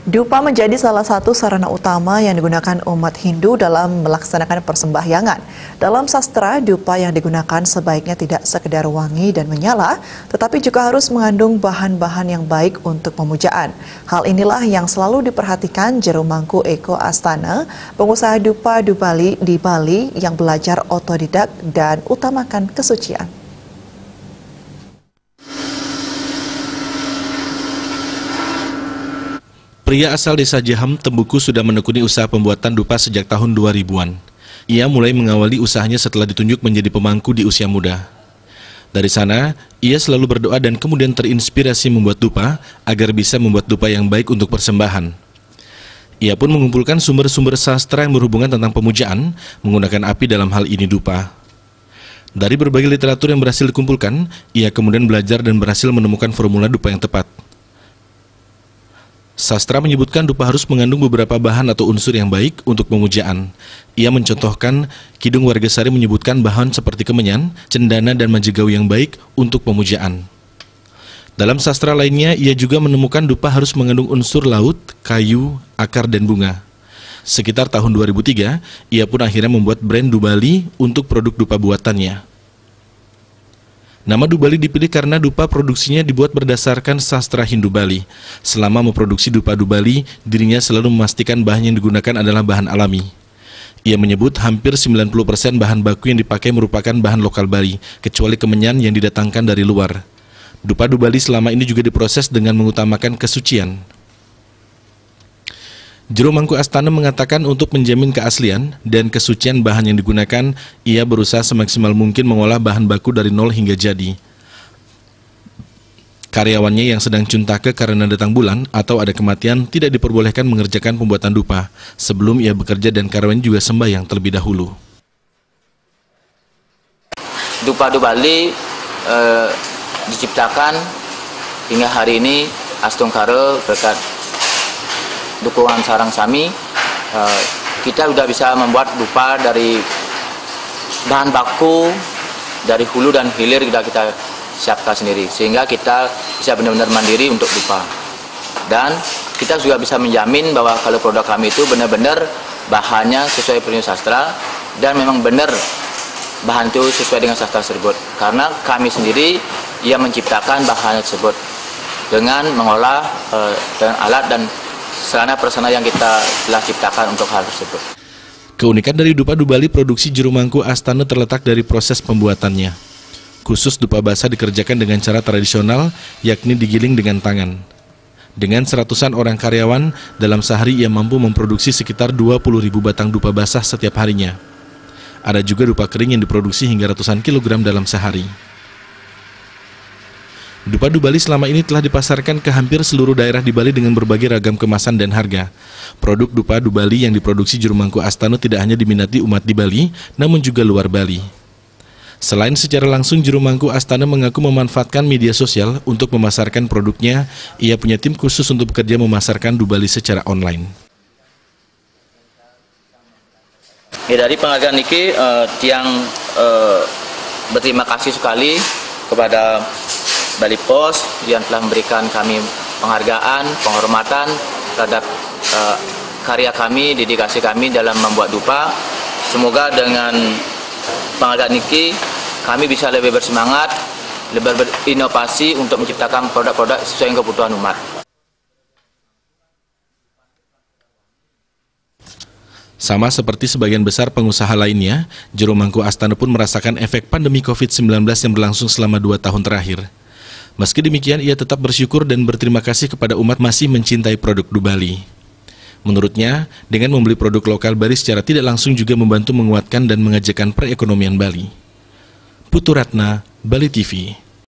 Dupa menjadi salah satu sarana utama yang digunakan umat Hindu dalam melaksanakan persembahyangan. Dalam sastra, dupa yang digunakan sebaiknya tidak sekedar wangi dan menyala, tetapi juga harus mengandung bahan-bahan yang baik untuk pemujaan. Hal inilah yang selalu diperhatikan Jerumangku Eko Astana, pengusaha dupa di Bali yang belajar otodidak dan utamakan kesucian. Pria asal desa Jaham, Tembuku sudah menekuni usaha pembuatan dupa sejak tahun 2000-an. Ia mulai mengawali usahanya setelah ditunjuk menjadi pemangku di usia muda. Dari sana, ia selalu berdoa dan kemudian terinspirasi membuat dupa agar bisa membuat dupa yang baik untuk persembahan. Ia pun mengumpulkan sumber-sumber sastra yang berhubungan tentang pemujaan menggunakan api dalam hal ini dupa. Dari berbagai literatur yang berhasil dikumpulkan, ia kemudian belajar dan berhasil menemukan formula dupa yang tepat. Sastra menyebutkan dupa harus mengandung beberapa bahan atau unsur yang baik untuk pemujaan. Ia mencontohkan, Kidung Wargasari menyebutkan bahan seperti kemenyan, cendana, dan manjegau yang baik untuk pemujaan. Dalam sastra lainnya, ia juga menemukan dupa harus mengandung unsur laut, kayu, akar, dan bunga. Sekitar tahun 2003, ia pun akhirnya membuat brand Dubali untuk produk dupa buatannya. Nama Dubali dipilih karena dupa produksinya dibuat berdasarkan sastra Hindu Bali. Selama memproduksi dupa Dubali, dirinya selalu memastikan bahan yang digunakan adalah bahan alami. Ia menyebut hampir 90% bahan baku yang dipakai merupakan bahan lokal Bali, kecuali kemenyan yang didatangkan dari luar. Dupa Dubali selama ini juga diproses dengan mengutamakan kesucian. Jerumangku Astana mengatakan untuk menjamin keaslian dan kesucian bahan yang digunakan, ia berusaha semaksimal mungkin mengolah bahan baku dari nol hingga jadi. Karyawannya yang sedang cuntake karena datang bulan atau ada kematian tidak diperbolehkan mengerjakan pembuatan dupa sebelum ia bekerja dan karyawan juga sembahyang terlebih dahulu. Dupa Dubali diciptakan hingga hari ini Astungkara berkat dukungan Sarang Sami, kita sudah bisa membuat dupa dari bahan baku, dari hulu dan hilir kita siapkan sendiri, sehingga kita bisa benar-benar mandiri untuk dupa. Dan kita juga bisa menjamin bahwa kalau produk kami itu benar-benar bahannya sesuai prinsip sastra, dan memang benar bahan itu sesuai dengan sastra tersebut. Karena kami sendiri yang menciptakan bahan tersebut dengan mengolah dengan alat dan sarana prasarana yang kita telah ciptakan untuk hal tersebut. Keunikan dari dupa Dubali produksi Jerumangku Astana terletak dari proses pembuatannya. Khusus dupa basah dikerjakan dengan cara tradisional, yakni digiling dengan tangan. Dengan seratusan orang karyawan, dalam sehari ia mampu memproduksi sekitar 20.000 batang dupa basah setiap harinya. Ada juga dupa kering yang diproduksi hingga ratusan kilogram dalam sehari. Dupa Dubali selama ini telah dipasarkan ke hampir seluruh daerah di Bali dengan berbagai ragam kemasan dan harga. Produk dupa Dubali yang diproduksi Jerumangku Astana tidak hanya diminati umat di Bali, namun juga luar Bali. Selain secara langsung, Jerumangku Astana mengaku memanfaatkan media sosial untuk memasarkan produknya. Ia punya tim khusus untuk bekerja memasarkan Dubali secara online. Ya, dari penghargaan ini, tiang berterima kasih sekali kepada Bali Pos yang telah memberikan kami penghargaan, penghormatan terhadap karya kami, dedikasi kami dalam membuat dupa. Semoga dengan penghargaan ini kami bisa lebih bersemangat, lebih berinovasi untuk menciptakan produk-produk sesuai dengan kebutuhan umat. Sama seperti sebagian besar pengusaha lainnya, Jerumangku Astana pun merasakan efek pandemi COVID-19 yang berlangsung selama 2 tahun terakhir. Meski demikian, ia tetap bersyukur dan berterima kasih kepada umat masih mencintai produk Dubali. Menurutnya, dengan membeli produk lokal Bali secara tidak langsung juga membantu menguatkan dan mengajakkan perekonomian Bali. Putu Ratna, Bali TV.